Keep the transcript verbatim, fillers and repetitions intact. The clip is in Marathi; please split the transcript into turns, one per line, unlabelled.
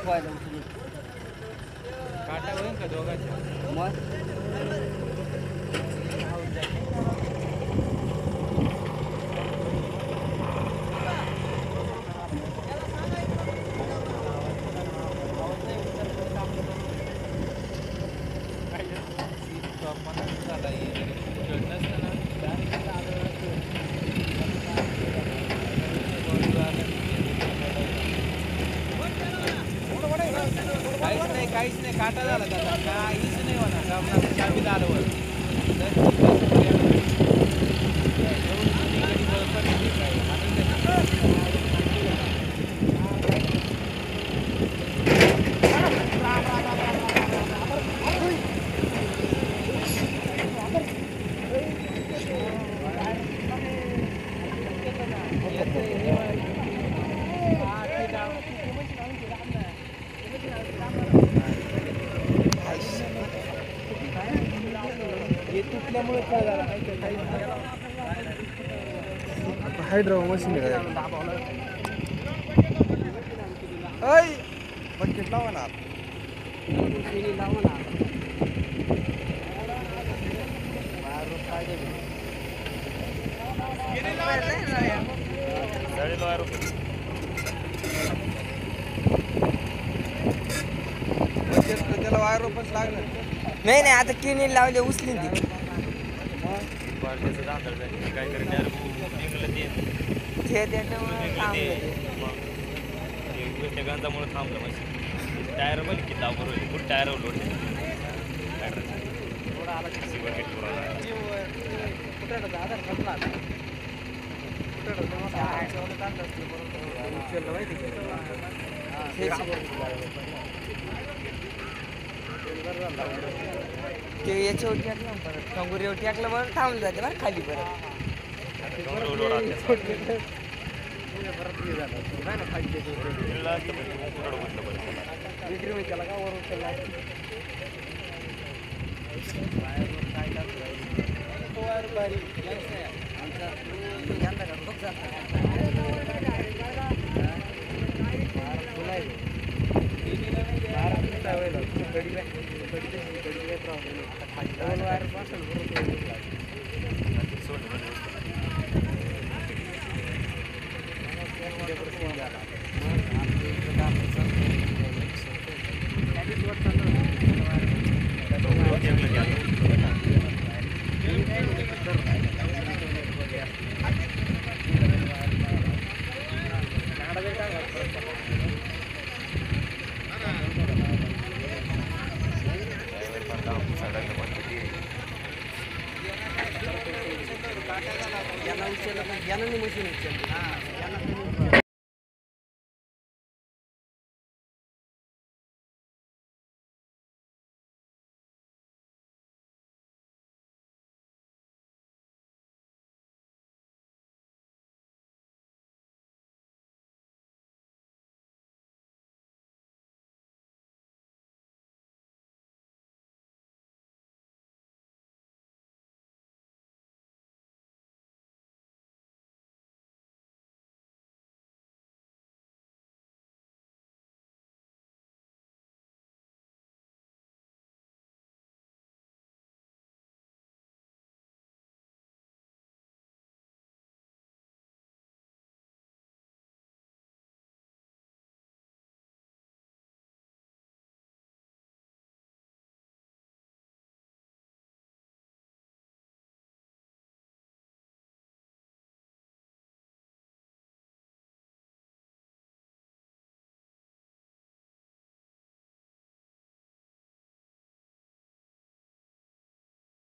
व्हायला उचलून
काटा होईल का दोघांच्या
मग
काहीच नाही काहीच नाही काटा झाला त्याचा काहीच नाही होणार कामना चाबी दारावर तुटल्यामुळे काय झालं हायड्रो मशीन बकेट लावा ना
लावा ना
साडेबारा रुपये त्याला वायर रुपयेच लागलं
नाही नाही आता किनी लावले उचलीन ती
काहीतरी
ते त्याच्यामुळे
त्या गंजामुळे थांबलं मशीन टायर बघ किती बरोबर कुठं टायर लोड आधार थांबला
ते याच्यावर टाकलं परत कंगुरीवर टाकलं बरं थांबलं जाते बरं खाली परत त्याला का वर उचलला Janta का बघ जाता यांना उचललं पण यांना मशीन उचलली